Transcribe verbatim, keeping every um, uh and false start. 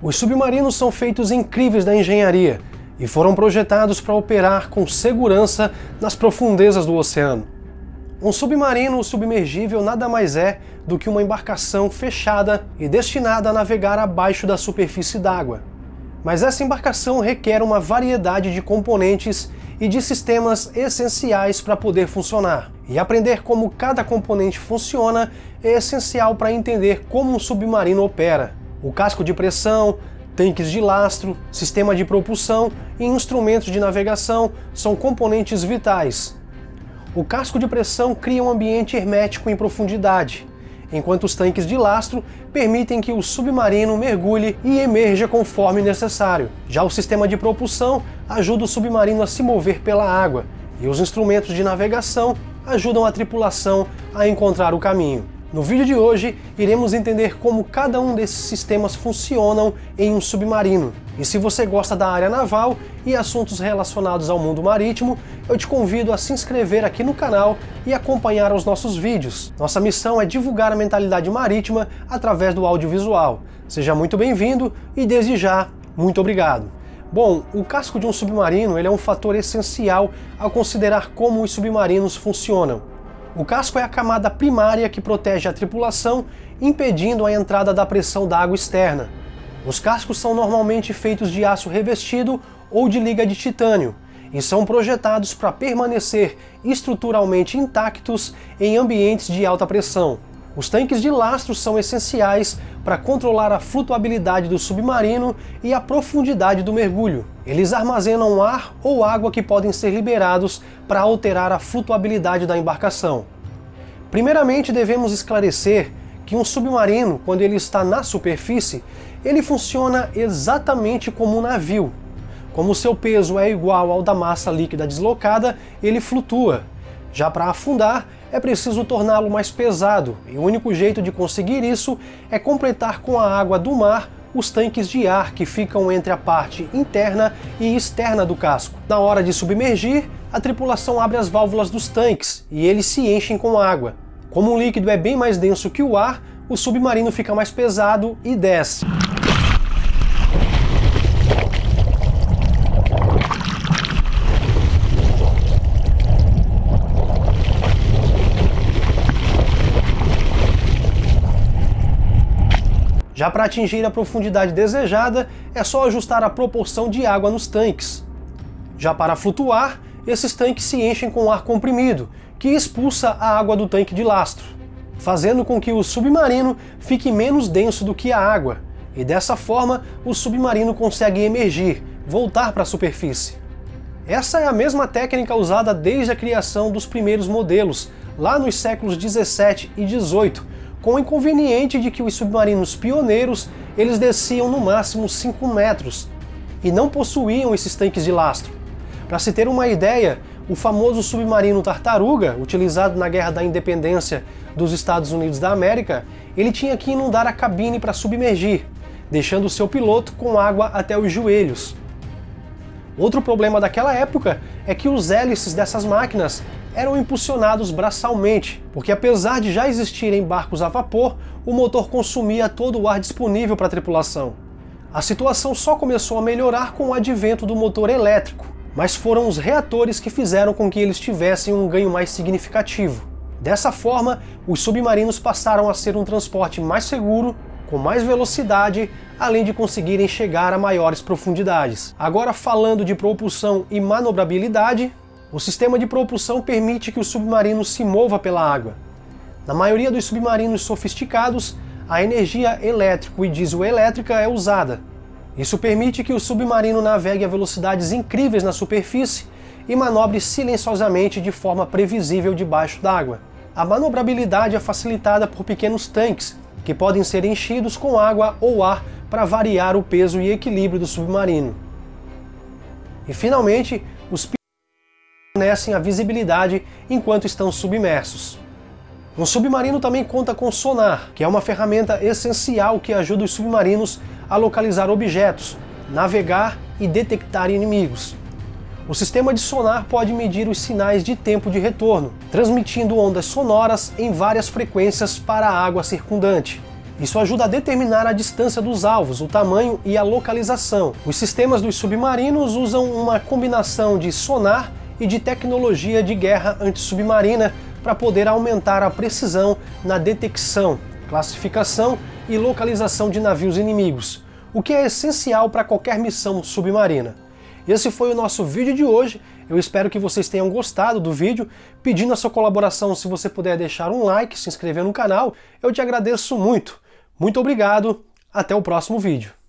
Os submarinos são feitos incríveis da engenharia e foram projetados para operar com segurança nas profundezas do oceano. Um submarino submergível nada mais é do que uma embarcação fechada e destinada a navegar abaixo da superfície d'água. Mas essa embarcação requer uma variedade de componentes e de sistemas essenciais para poder funcionar. E aprender como cada componente funciona é essencial para entender como um submarino opera. O casco de pressão, tanques de lastro, sistema de propulsão e instrumentos de navegação são componentes vitais. O casco de pressão cria um ambiente hermético em profundidade, enquanto os tanques de lastro permitem que o submarino mergulhe e emerja conforme necessário. Já o sistema de propulsão ajuda o submarino a se mover pela água, e os instrumentos de navegação ajudam a tripulação a encontrar o caminho. No vídeo de hoje, iremos entender como cada um desses sistemas funcionam em um submarino. E se você gosta da área naval e assuntos relacionados ao mundo marítimo, eu te convido a se inscrever aqui no canal e acompanhar os nossos vídeos. Nossa missão é divulgar a mentalidade marítima através do audiovisual. Seja muito bem-vindo e, desde já, muito obrigado. Bom, o casco de um submarino ele é um fator essencial ao considerar como os submarinos funcionam. O casco é a camada primária que protege a tripulação, impedindo a entrada da pressão da água externa. Os cascos são normalmente feitos de aço revestido ou de liga de titânio e são projetados para permanecer estruturalmente intactos em ambientes de alta pressão. Os tanques de lastro são essenciais para controlar a flutuabilidade do submarino e a profundidade do mergulho. Eles armazenam ar ou água que podem ser liberados para alterar a flutuabilidade da embarcação. Primeiramente, devemos esclarecer que um submarino, quando ele está na superfície, ele funciona exatamente como um navio. Como seu peso é igual ao da massa líquida deslocada, ele flutua. Já para afundar, é preciso torná-lo mais pesado, e o único jeito de conseguir isso é completar com a água do mar os tanques de ar que ficam entre a parte interna e externa do casco. Na hora de submergir, a tripulação abre as válvulas dos tanques e eles se enchem com água. Como o líquido é bem mais denso que o ar, o submarino fica mais pesado e desce. Já para atingir a profundidade desejada, é só ajustar a proporção de água nos tanques. Já para flutuar, esses tanques se enchem com ar comprimido, que expulsa a água do tanque de lastro, fazendo com que o submarino fique menos denso do que a água, e dessa forma o submarino consegue emergir, voltar para a superfície. Essa é a mesma técnica usada desde a criação dos primeiros modelos, lá nos séculos dezessete e dezoito, com o inconveniente de que os submarinos pioneiros eles desciam no máximo cinco metros e não possuíam esses tanques de lastro. Para se ter uma ideia, o famoso submarino Tartaruga, utilizado na Guerra da Independência dos Estados Unidos da América, ele tinha que inundar a cabine para submergir, deixando seu piloto com água até os joelhos. Outro problema daquela época é que os hélices dessas máquinas eram impulsionados braçalmente, porque apesar de já existirem barcos a vapor, o motor consumia todo o ar disponível para a tripulação. A situação só começou a melhorar com o advento do motor elétrico, mas foram os reatores que fizeram com que eles tivessem um ganho mais significativo. Dessa forma, os submarinos passaram a ser um transporte mais seguro, com mais velocidade, além de conseguirem chegar a maiores profundidades. Agora, falando de propulsão e manobrabilidade, o sistema de propulsão permite que o submarino se mova pela água. Na maioria dos submarinos sofisticados, a energia elétrica e diesel-elétrica é usada. Isso permite que o submarino navegue a velocidades incríveis na superfície e manobre silenciosamente de forma previsível debaixo d'água. A manobrabilidade é facilitada por pequenos tanques, que podem ser enchidos com água ou ar para variar o peso e equilíbrio do submarino. E finalmente, os fornecem a visibilidade enquanto estão submersos. Um submarino também conta com sonar, que é uma ferramenta essencial que ajuda os submarinos a localizar objetos, navegar e detectar inimigos. O sistema de sonar pode medir os sinais de tempo de retorno, transmitindo ondas sonoras em várias frequências para a água circundante. Isso ajuda a determinar a distância dos alvos, o tamanho e a localização. Os sistemas dos submarinos usam uma combinação de sonar e de tecnologia de guerra antissubmarina para poder aumentar a precisão na detecção, classificação e localização de navios inimigos, o que é essencial para qualquer missão submarina. Esse foi o nosso vídeo de hoje. Eu espero que vocês tenham gostado do vídeo. Pedindo a sua colaboração, se você puder deixar um like, se inscrever no canal, eu te agradeço muito. Muito obrigado, até o próximo vídeo.